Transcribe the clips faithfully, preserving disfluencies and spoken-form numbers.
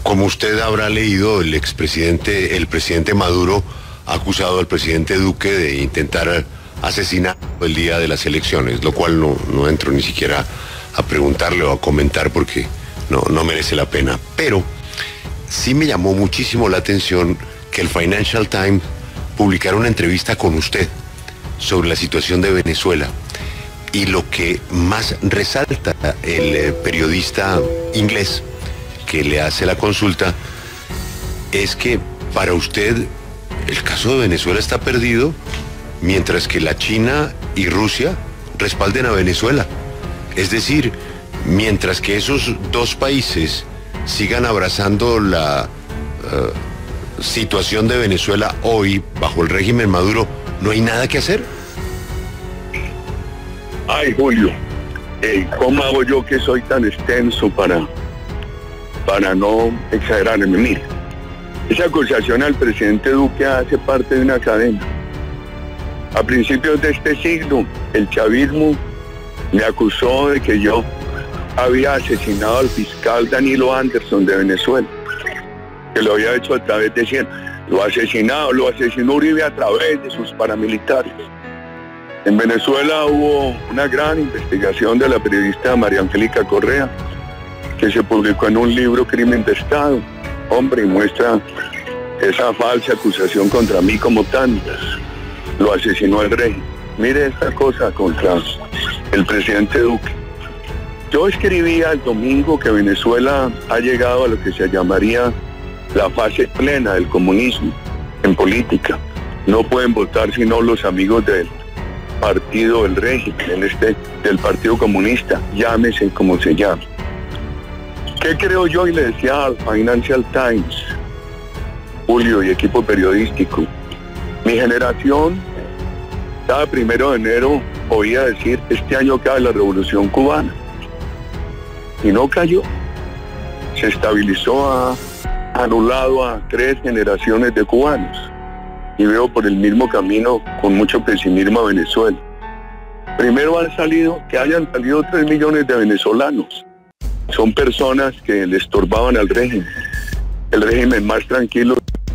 como usted habrá leído, el expresidente, el presidente Maduro ha acusado al presidente Duque de intentar asesinar el día de las elecciones, lo cual no, no entro ni siquiera a preguntarle o a comentar porque no, no merece la pena. Pero sí me llamó muchísimo la atención que el Financial Times publicara una entrevista con usted sobre la situación de Venezuela. Y lo que más resalta el eh, periodista inglés que le hace la consulta es que para usted el caso de Venezuela está perdido, mientras que la China y Rusia respalden a Venezuela. Es decir, mientras que esos dos países sigan abrazando la uh, situación de Venezuela hoy bajo el régimen Maduro, ¿no hay nada que hacer? Ay, Julio, eh, ¿cómo hago yo que soy tan extenso para, para no exagerarme? Mire, esa acusación al presidente Duque hace parte de una cadena. A principios de este siglo, el chavismo me acusó de que yo había asesinado al fiscal Danilo Anderson de Venezuela, que lo había hecho a través de cien. Lo asesinado, lo asesinó Uribe a través de sus paramilitares. En Venezuela hubo una gran investigación de la periodista María Angélica Correa, que se publicó en un libro, Crimen de Estado. Hombre, y muestra esa falsa acusación contra mí como tantas. Lo asesinó el rey. Mire esta cosa contra el presidente Duque. Yo escribía el domingo que Venezuela ha llegado a lo que se llamaría la fase plena del comunismo en política. No pueden votar sino los amigos del partido del régimen, en este, del Partido Comunista, llámese como se llame. ¿Qué creo yo? Y le decía al Financial Times, Julio y equipo periodístico, mi generación, cada primero de enero oía decir, este año cae la Revolución Cubana. Y no cayó. Se estabilizó, ha anulado a tres generaciones de cubanos. Y veo por el mismo camino con mucho pesimismo a Venezuela. Primero han salido, que hayan salido tres millones de venezolanos. Son personas que le estorbaban al régimen. El régimen más tranquilo,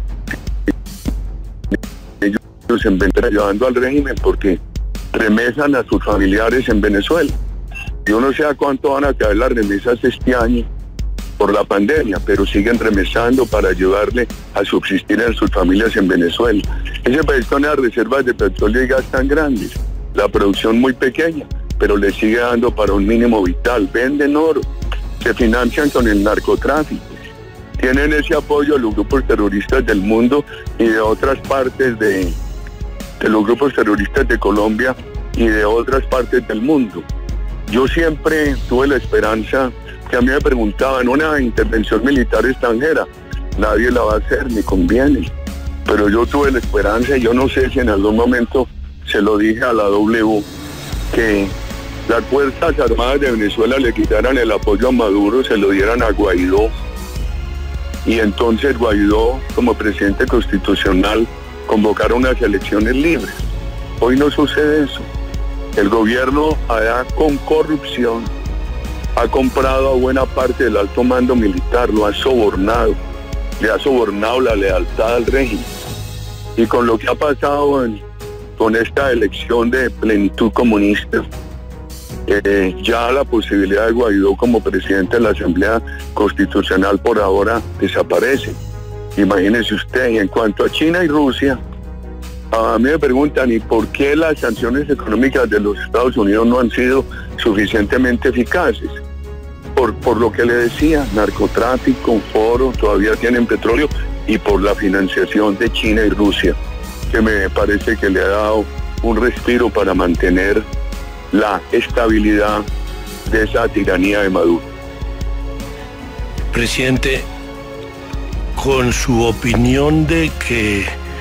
ellos en Venezuela ayudando al régimen porque remesan a sus familiares en Venezuela. Yo no sé a cuánto van a caer las remesas este año por la pandemia, pero siguen remesando para ayudarle a subsistir en sus familias en Venezuela. Ese país con las reservas de petróleo y gas tan grandes, la producción muy pequeña, pero le sigue dando para un mínimo vital. Venden oro, se financian con el narcotráfico, tienen ese apoyo de los grupos terroristas del mundo y de otras partes de, de los grupos terroristas de Colombia y de otras partes del mundo. Yo siempre tuve la esperanza que a mí me preguntaban, una intervención militar extranjera, nadie la va a hacer, ni conviene. Pero yo tuve la esperanza y yo no sé si en algún momento se lo dije a la W, que las Fuerzas Armadas de Venezuela le quitaran el apoyo a Maduro, se lo dieran a Guaidó. Y entonces Guaidó, como presidente constitucional, convocara unas elecciones libres. Hoy no sucede eso. El gobierno allá con corrupción ha comprado a buena parte del alto mando militar, lo ha sobornado, le ha sobornado la lealtad al régimen. Y con lo que ha pasado en, con esta elección de plenitud comunista, eh, ya la posibilidad de Guaidó como presidente de la Asamblea Constitucional por ahora desaparece. Imagínese usted. Y en cuanto a China y Rusia, a mí me preguntan, ¿y por qué las sanciones económicas de los Estados Unidos no han sido suficientemente eficaces? Por, por lo que le decía, narcotráfico, oro, todavía tienen petróleo, y por la financiación de China y Rusia, que me parece que le ha dado un respiro para mantener la estabilidad de esa tiranía de Maduro. Presidente, con su opinión de que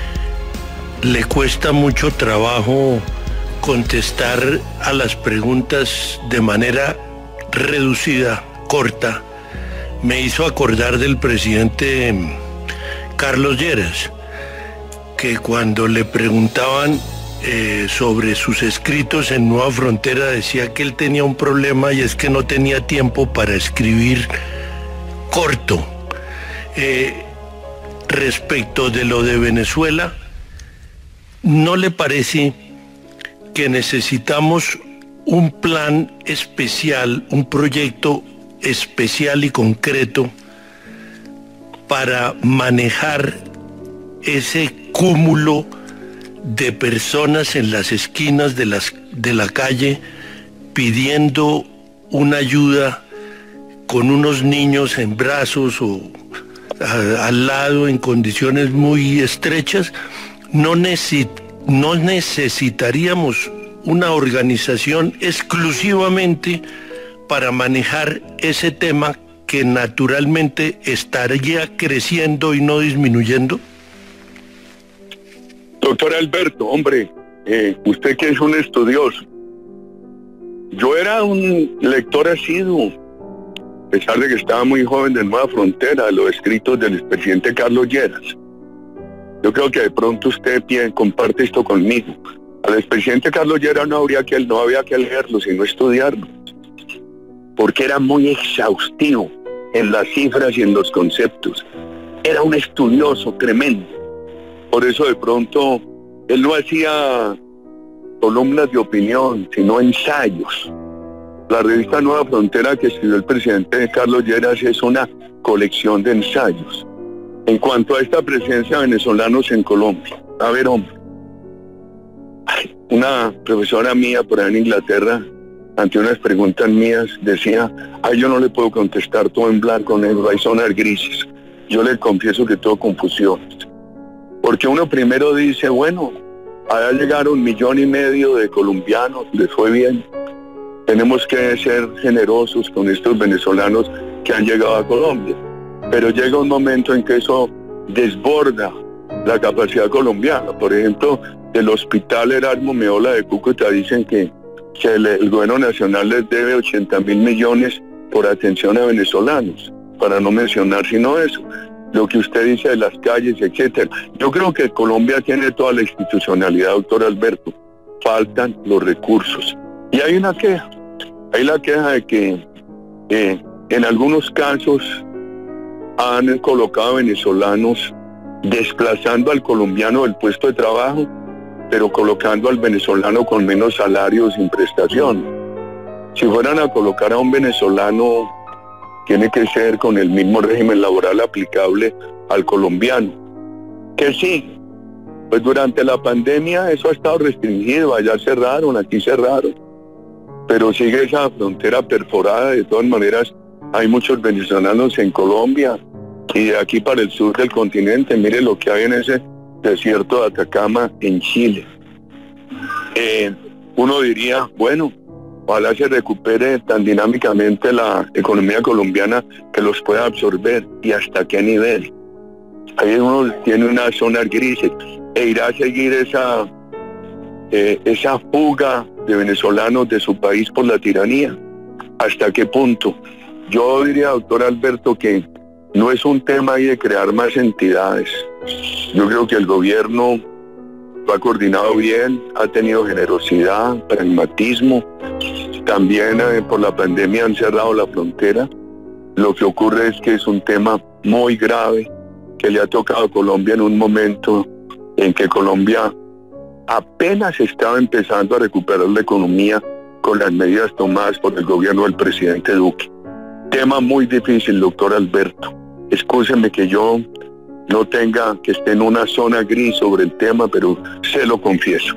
le cuesta mucho trabajo contestar a las preguntas de manera reducida, corta, me hizo acordar del presidente Carlos Lleras, que cuando le preguntaban eh, sobre sus escritos en Nueva Frontera decía que él tenía un problema y es que no tenía tiempo para escribir corto. eh, respecto de lo de Venezuela, ¿no le parece que necesitamos un plan especial, un proyecto especial y concreto para manejar ese cúmulo de personas en las esquinas de, las, de la calle pidiendo una ayuda con unos niños en brazos o a, al lado en condiciones muy estrechas? No, necesi- no necesitaríamos una organización exclusivamente para manejar ese tema que naturalmente estaría creciendo y no disminuyendo. Doctor Alberto, hombre, eh, usted que es un estudioso, yo era un lector asiduo, a pesar de que estaba muy joven, de Nueva Frontera, de los escritos del expresidente Carlos Lleras. Yo creo que de pronto usted pie, comparte esto conmigo. Al expresidente Carlos Lleras no, habría que, no había que leerlo, sino estudiarlo, porque era muy exhaustivo en las cifras y en los conceptos. Era un estudioso tremendo. Por eso de pronto él no hacía columnas de opinión, sino ensayos. La revista Nueva Frontera que escribió el presidente Carlos Lleras es una colección de ensayos. En cuanto a esta presencia de venezolanos en Colombia, a ver, hombre, una profesora mía por ahí en Inglaterra, ante unas preguntas mías, decía, ay, yo no le puedo contestar todo en blanco, negro, hay zonas grises. Yo le confieso que todo confusiones. Porque uno primero dice, bueno, allá llegaron un millón y medio de colombianos, les fue bien. Tenemos que ser generosos con estos venezolanos que han llegado a Colombia. Pero llega un momento en que eso desborda la capacidad colombiana. Por ejemplo, del Hospital Erasmo Meola de Cúcuta dicen que, que el, el gobierno nacional les debe ochenta mil millones por atención a venezolanos, para no mencionar sino eso. Lo que usted dice de las calles, etcétera. Yo creo que Colombia tiene toda la institucionalidad, doctor Alberto. Faltan los recursos. Y hay una queja. Hay la queja de que eh, en algunos casos han colocado venezolanos desplazando al colombiano del puesto de trabajo, pero colocando al venezolano con menos salario sin prestación. Si fueran a colocar a un venezolano, tiene que ser con el mismo régimen laboral aplicable al colombiano. ¿Qué sigue? Pues durante la pandemia eso ha estado restringido, allá cerraron, aquí cerraron, pero sigue esa frontera perforada. De todas maneras, hay muchos venezolanos en Colombia y de aquí para el sur del continente. Mire lo que hay en ese desierto de Atacama en Chile. Eh, uno diría, bueno, ojalá se recupere tan dinámicamente la economía colombiana que los pueda absorber. ¿Y hasta qué nivel? Ahí uno tiene una zona gris e irá a seguir esa, eh, esa fuga de venezolanos de su país por la tiranía. ¿Hasta qué punto? Yo diría, doctor Alberto, que no es un tema ahí de crear más entidades. Yo creo que el gobierno lo ha coordinado bien, ha tenido generosidad, pragmatismo. También eh, por la pandemia han cerrado la frontera. Lo que ocurre es que es un tema muy grave que le ha tocado a Colombia en un momento en que Colombia apenas estaba empezando a recuperar la economía con las medidas tomadas por el gobierno del presidente Duque. Tema muy difícil, doctor Alberto. Excúseme que yo no tenga, que esté en una zona gris sobre el tema, pero se lo confieso.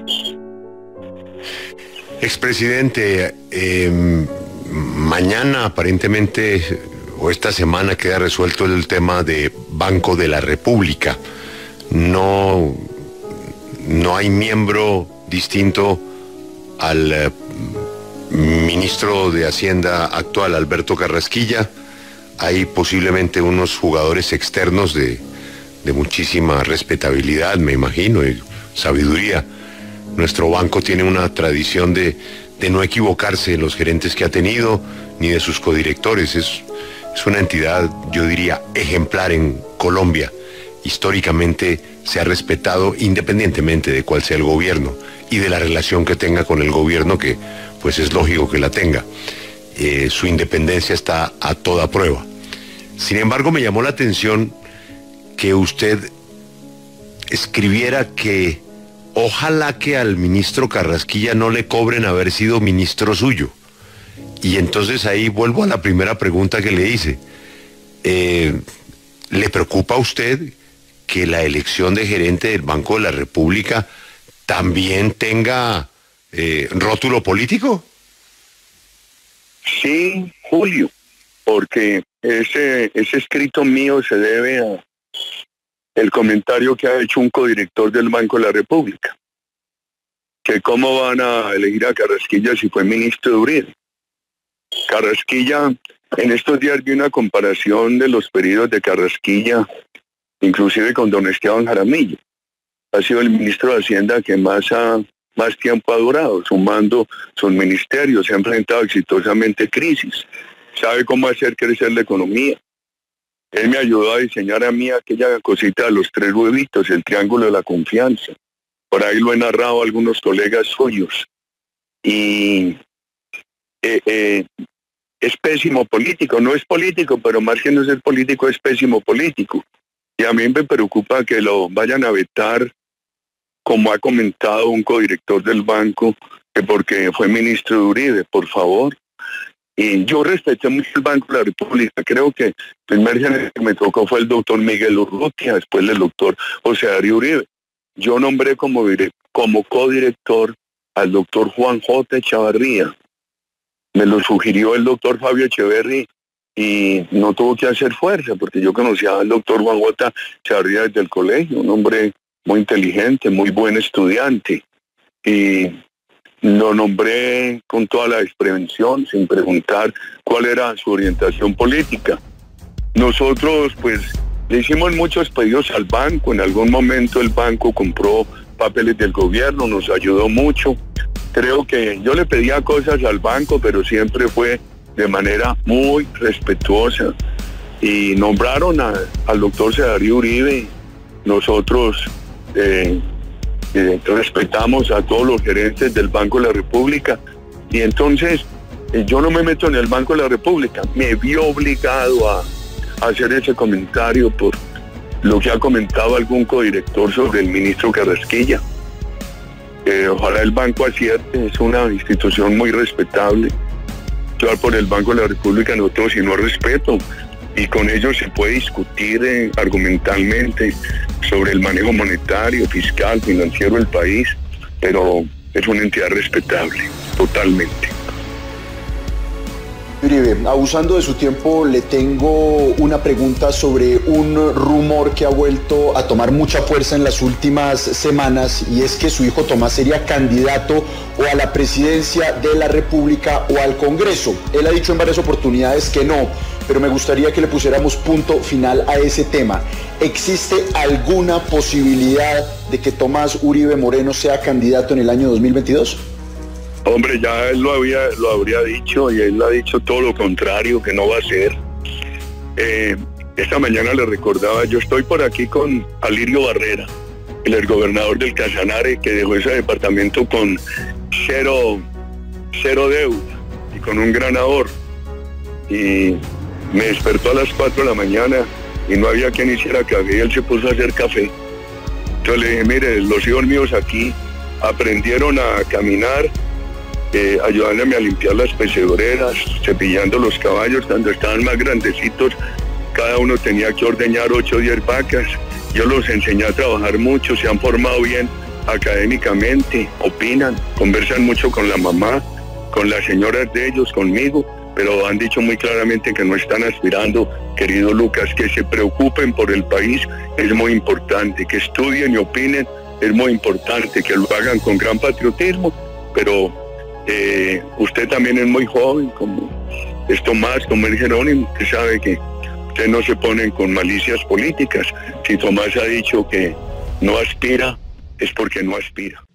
Expresidente, eh, mañana aparentemente, o esta semana, queda resuelto el tema de Banco de la República. No, no hay miembro distinto al eh, ministro de Hacienda actual, Alberto Carrasquilla. Hay posiblemente unos jugadores externos de, de muchísima respetabilidad, me imagino, y sabiduría. Nuestro banco tiene una tradición de, de no equivocarse en los gerentes que ha tenido, ni de sus codirectores. Es, es una entidad, yo diría, ejemplar en Colombia. Históricamente se ha respetado independientemente de cuál sea el gobierno y de la relación que tenga con el gobierno, que pues es lógico que la tenga. Eh, su independencia está a toda prueba. Sin embargo, me llamó la atención que usted escribiera que ojalá que al ministro Carrasquilla no le cobren haber sido ministro suyo. Y entonces ahí vuelvo a la primera pregunta que le hice. Eh, ¿Le preocupa a usted que la elección de gerente del Banco de la República también tenga eh, rótulo político? Sí, Julio, porque ese, ese escrito mío se debe a el comentario que ha hecho un codirector del Banco de la República, que cómo van a elegir a Carrasquilla si fue ministro de Uribe. Carrasquilla, en estos días vi una comparación de los periodos de Carrasquilla, inclusive con don Esteban Jaramillo. Ha sido el ministro de Hacienda que más, ha, más tiempo ha durado, sumando sus ministerios, se ha enfrentado exitosamente crisis, sabe cómo hacer crecer la economía. Él me ayudó a diseñar a mí aquella cosita de los tres huevitos, el triángulo de la confianza. Por ahí lo he narrado a algunos colegas suyos. Y eh, eh, es pésimo político, no es político, pero más que no ser político es pésimo político. Y a mí me preocupa que lo vayan a vetar, como ha comentado un codirector del banco, que porque fue ministro de Uribe, por favor. Y yo respeté mucho el Banco de la República. Creo que el primer gerente que me tocó fue el doctor Miguel Urrutia, después el doctor José Darío Uribe. Yo nombré como, como codirector al doctor Juan J. Echavarría. Me lo sugirió el doctor Fabio Echeverri y no tuvo que hacer fuerza, porque yo conocía al doctor Juan J. Echavarría desde el colegio, un hombre muy inteligente, muy buen estudiante. Y lo nombré con toda la desprevención, sin preguntar cuál era su orientación política. Nosotros, pues, le hicimos muchos pedidos al banco. En algún momento el banco compró papeles del gobierno, nos ayudó mucho. Creo que yo le pedía cosas al banco, pero siempre fue de manera muy respetuosa. Y nombraron a, al doctor Darío Uribe. Nosotros eh, Eh, respetamos a todos los gerentes del Banco de la República y entonces eh, yo no me meto en el Banco de la República. Me vi obligado a, a hacer ese comentario por lo que ha comentado algún codirector sobre el ministro Carrasquilla. Eh, ojalá el banco acierte, es una institución muy respetable. Yo por el Banco de la República no tengo sino respeto y con ellos se puede discutir eh, argumentalmente sobre el manejo monetario, fiscal, financiero del país, pero es una entidad respetable, totalmente. Uribe, abusando de su tiempo, le tengo una pregunta sobre un rumor que ha vuelto a tomar mucha fuerza en las últimas semanas, y es que su hijo Tomás sería candidato o a la presidencia de la República o al Congreso. Él ha dicho en varias oportunidades que no, pero me gustaría que le pusiéramos punto final a ese tema. ¿Existe alguna posibilidad de que Tomás Uribe Moreno sea candidato en el año dos mil veintidós? Hombre, ya él lo había, lo habría dicho y él ha dicho todo lo contrario, que no va a ser. Eh, esta mañana le recordaba, yo estoy por aquí con Alirio Barrera, el exgobernador del Casanare, que dejó ese departamento con cero, cero deuda y con un gran ahorro. Y me despertó a las cuatro de la mañana y no había quien hiciera café y él se puso a hacer café. Entonces le dije, mire, los hijos míos aquí aprendieron a caminar, eh, ayudándome a limpiar las pecedoreras, cepillando los caballos. Cuando estaban más grandecitos, cada uno tenía que ordeñar ocho o diez vacas. Yo los enseñé a trabajar mucho, se han formado bien académicamente, opinan, conversan mucho con la mamá, con las señoras de ellos, conmigo, pero han dicho muy claramente que no están aspirando, querido Lucas, que se preocupen por el país, es muy importante, que estudien y opinen, es muy importante, que lo hagan con gran patriotismo, pero eh, usted también es muy joven, como es Tomás, como el Jerónimo, que sabe que ustedes no se ponen con malicias políticas. Si Tomás ha dicho que no aspira, es porque no aspira.